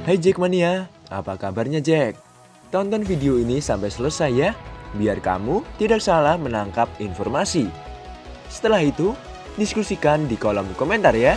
Hai Jackmania, apa kabarnya Jack? Tonton video ini sampai selesai ya, biar kamu tidak salah menangkap informasi. Setelah itu, diskusikan di kolom komentar ya.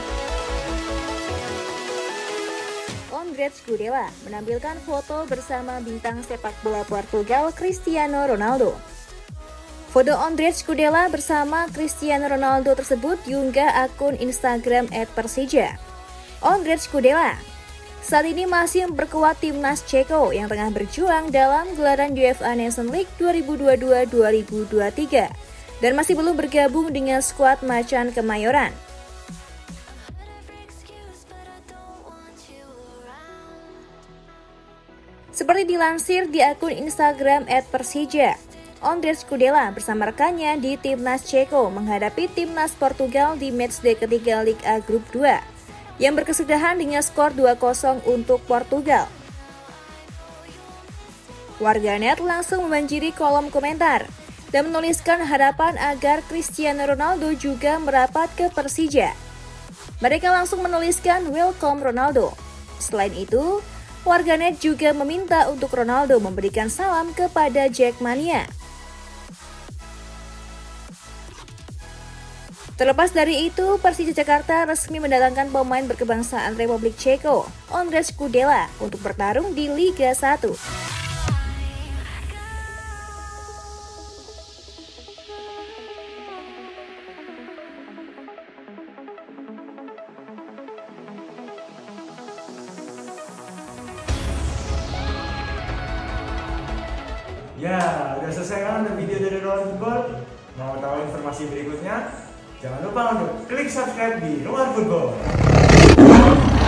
Andrés Gudela menampilkan foto bersama bintang sepak bola Portugal Cristiano Ronaldo. Foto Andrés Gudela bersama Cristiano Ronaldo tersebut diunggah akun Instagram @persija. Andrés Gudela saat ini masih memperkuat timnas Ceko yang tengah berjuang dalam gelaran UEFA Nations League 2022-2023 dan masih belum bergabung dengan skuad Macan Kemayoran. Seperti dilansir di akun Instagram @persija, Andrés Gudela bersama rekannya di timnas Ceko menghadapi timnas Portugal di matchday ketiga Liga A Grup 2 yang berkesudahan dengan skor 2-0 untuk Portugal. Warganet langsung membanjiri kolom komentar dan menuliskan harapan agar Cristiano Ronaldo juga merapat ke Persija. Mereka langsung menuliskan "Welcome Ronaldo". Selain itu, warganet juga meminta untuk Ronaldo memberikan salam kepada Jackmania. Terlepas dari itu, Persija Jakarta resmi mendatangkan pemain berkebangsaan Republik Ceko, Andrés Gudela, untuk bertarung di Liga 1. Ya, udah selesai kan video dari Ruang Football? Mau tahu informasi berikutnya? Jangan lupa untuk klik subscribe di Ruang Football.